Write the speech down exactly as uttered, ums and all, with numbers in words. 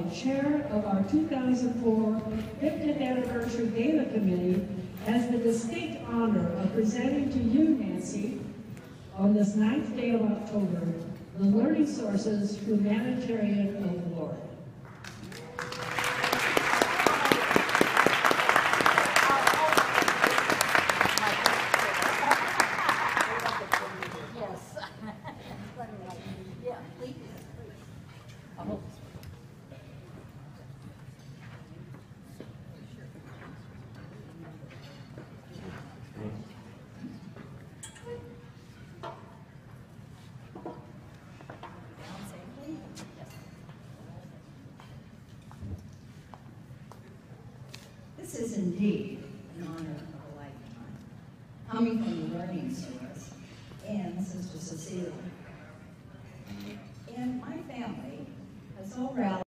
Hall, chair of our two thousand four fiftieth Anniversary Gala Committee, has the distinct honor of presenting to you, Nancy, on this ninth day of October, the Learning Sources Humanitarian Award. This is indeed an honor of a lifetime, coming from the Learning Source and Sister Cecilia. And my family has all rallied